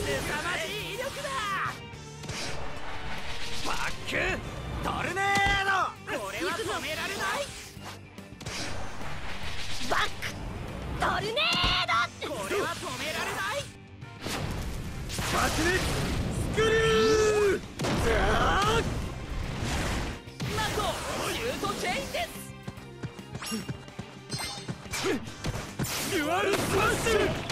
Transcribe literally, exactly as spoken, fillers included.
凄まじい威力だ。バックトルネード。これは止められない。 バックトルネード。 これは止められない。 爆裂スクリュー。ザーなんとシュートチェインです。 デュアルスマッシュ。